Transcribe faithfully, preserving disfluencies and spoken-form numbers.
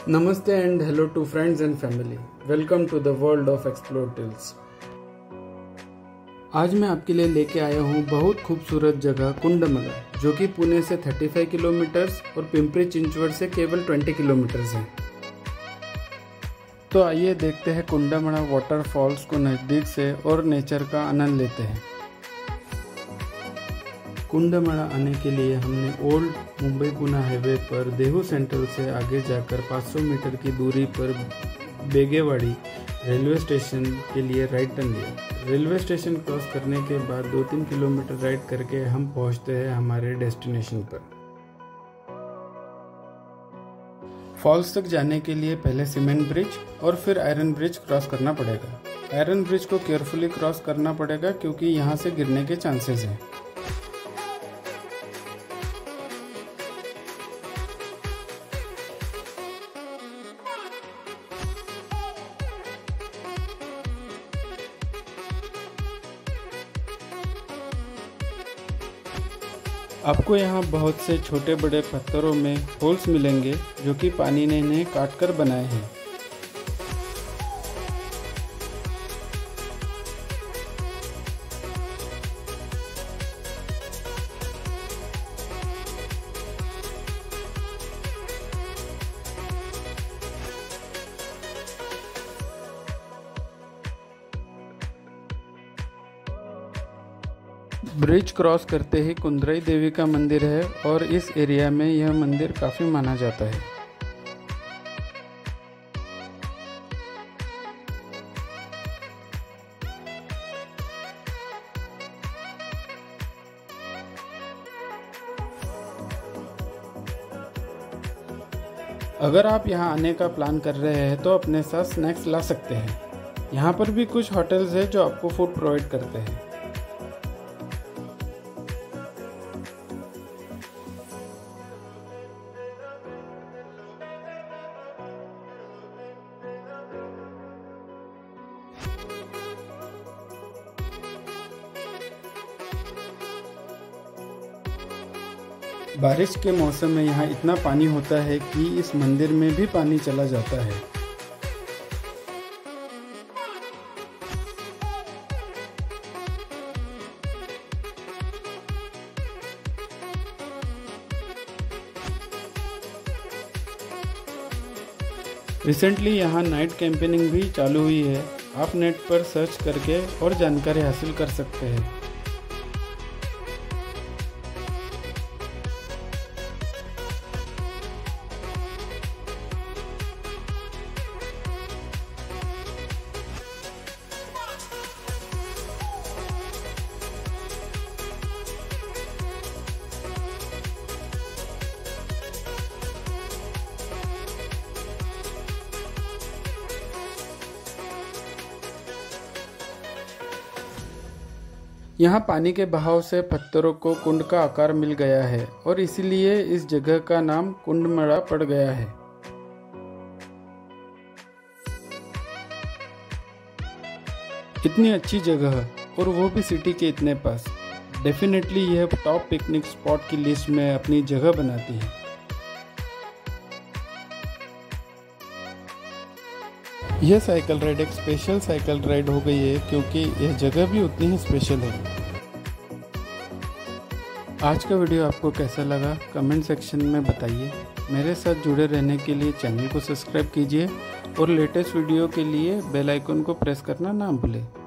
Namaste and hello to friends and family. Welcome to the world of Explore Tales. आज मैं आपके लिए लेके आया हूँ बहुत खूबसूरत जगह कुंडमला, जो कि पुणे से पैंतीस किलोमीटर और पिंपरी चिंचवड से केवल बीस किलोमीटर है। तो आइए देखते हैं कुंडमला वाटरफॉल्स को नज़दीक से और नेचर का आनंद लेते हैं। कुंडमला आने के लिए हमने ओल्ड मुंबई पुणे हाईवे पर देहू सेंट्रल से आगे जाकर पाँच सौ मीटर की दूरी पर बेगेवाड़ी रेलवे स्टेशन के लिए राइट टर्न लिया। रेलवे स्टेशन क्रॉस करने के बाद दो तीन किलोमीटर राइड करके हम पहुंचते हैं हमारे डेस्टिनेशन पर। फॉल्स तक जाने के लिए पहले सीमेंट ब्रिज और फिर आयरन ब्रिज क्रॉस करना पड़ेगा। आयरन ब्रिज को केयरफुली क्रॉस करना पड़ेगा क्योंकि यहाँ से गिरने के चांसेस हैं। आपको यहाँ बहुत से छोटे बड़े पत्थरों में होल्स मिलेंगे जो कि पानी ने इन्हें काट कर बनाए हैं। ब्रिज क्रॉस करते ही कुंद्रई देवी का मंदिर है और इस एरिया में यह मंदिर काफ़ी माना जाता है। अगर आप यहां आने का प्लान कर रहे हैं तो अपने साथ स्नैक्स ला सकते हैं। यहां पर भी कुछ होटल्स हैं जो आपको फूड प्रोवाइड करते हैं। बारिश के मौसम में यहाँ इतना पानी होता है कि इस मंदिर में भी पानी चला जाता है। रिसेंटली यहाँ नाइट कैंपेनिंग भी चालू हुई है। आप नेट पर सर्च करके और जानकारी हासिल कर सकते हैं। यहाँ पानी के बहाव से पत्थरों को कुंड का आकार मिल गया है और इसीलिए इस जगह का नाम कुंडमला पड़ गया है। इतनी अच्छी जगह और वो भी सिटी के इतने पास, डेफिनेटली यह टॉप पिकनिक स्पॉट की लिस्ट में अपनी जगह बनाती है। यह साइकिल राइड एक स्पेशल साइकिल राइड हो गई है क्योंकि यह जगह भी उतनी ही स्पेशल है। आज का वीडियो आपको कैसा लगा कमेंट सेक्शन में बताइए। मेरे साथ जुड़े रहने के लिए चैनल को सब्सक्राइब कीजिए और लेटेस्ट वीडियो के लिए बेल आइकन को प्रेस करना ना भूलें।